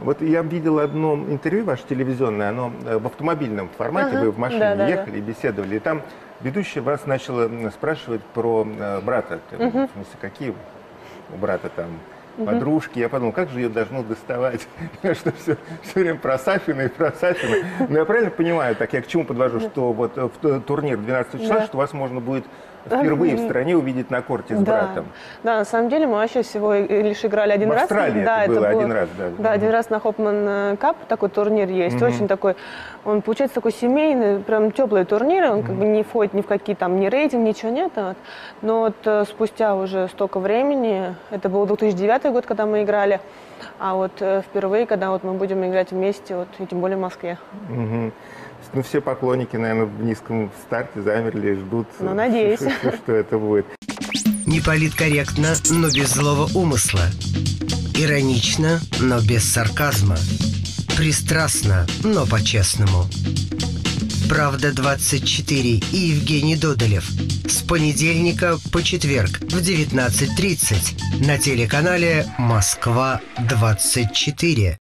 Вот я видел одно интервью ваше телевизионное, оно в автомобильном формате, вы в машине ехали и беседовали, и там ведущая вас начала спрашивать про брата. В смысле, какие у брата там подружки. Я подумал, как же ее должно доставать, что все время про Сафина и про Сафина. Но я правильно понимаю, так я к чему подвожу, что вот в турнир 12 числа, что вас можно будет впервые в стране увидеть на корте с братом. Да, на самом деле мы вообще всего лишь играли один раз. В Австралии да, это было один раз, да. Да, один раз на Хопман Кап такой турнир есть. Очень такой, он получается такой семейный, прям теплый турнир. Он как бы не входит ни в какие там, ни рейтинг, ничего нет. Вот. Но вот спустя уже столько времени, это был 2009 год, когда мы играли, а вот впервые, когда вот мы будем играть вместе, вот, и тем более в Москве. Ну, все поклонники, наверное, в низком старте замерли и ждут, ну, надеюсь. Что это будет. Неполиткорректно, но без злого умысла. Иронично, но без сарказма. Пристрастно, но по-честному. «Правда-24» и Евгений Додолев. С понедельника по четверг в 19:30 на телеканале «Москва-24».